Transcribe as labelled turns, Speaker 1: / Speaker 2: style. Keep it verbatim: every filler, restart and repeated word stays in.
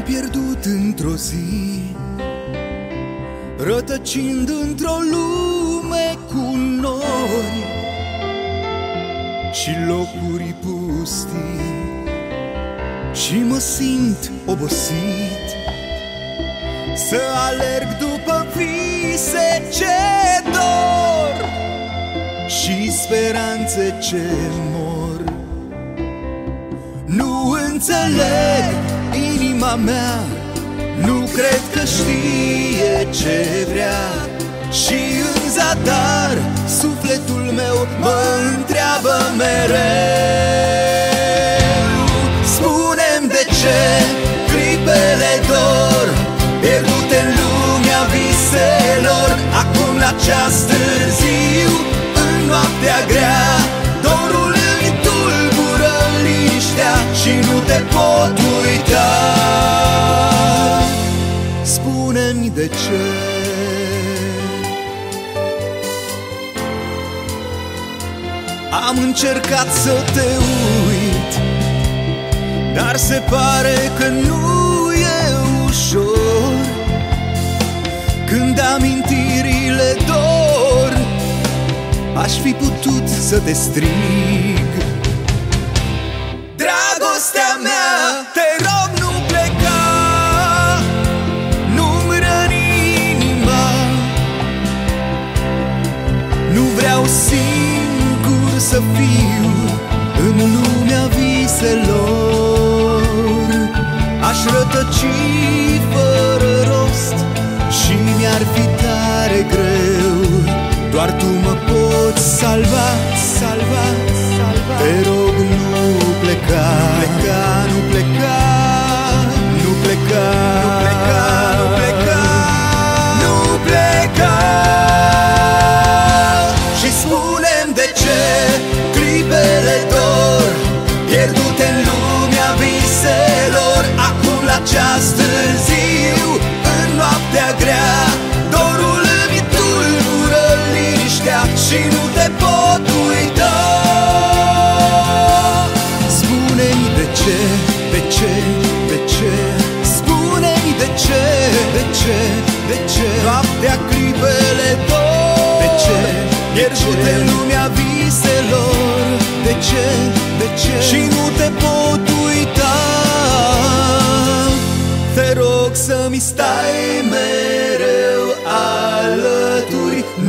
Speaker 1: pierdut într-o zi, rătăcind într-o lume cu nori și locuri pustii, și mă simt obosit să alerg după vise ce dor și speranțe ce mor. Nu înțeleg inima mea, nu cred că știe ce vrea, și în zadar sufletul meu mă întreabă mereu: spune-mi de ce clipele dor, pierdute în lumea viselor, acum la ceas târziu, în noaptea grea, dorul îmi tulbură liniștea și nu te pot uita. Spune-mi de ce. Am încercat să te uit, dar se pare că nu e ușor. Când amintirile dor, aș fi putut să te strig: dragostea mea, te rog, nu pleca, nu-mi răni inima. Nu vreau singur să fiu în lumea viselor. Aș rătăci fără rost și mi-ar fi tare greu. Doar tu mă poți salva, salva, salva. Te rog, nu pleca, pleca, nu pleca, nu pleca, nu pleca, nu pleca, nu pleca. Și spune-mi de ce clipele dor, pierdute în lumea viselor, acum la ceas târziu, în noaptea grea, dorul îmi tulbură liniștea și nu te pot uita. Spune-mi de ce, de ce, de ce, spune-mi de ce, de ce, de ce, noaptea clipele dor, de ce, pierdute în lumea viselor, de ce, de ce, și nu te pot uita. Te rog să-mi stai mereu alături,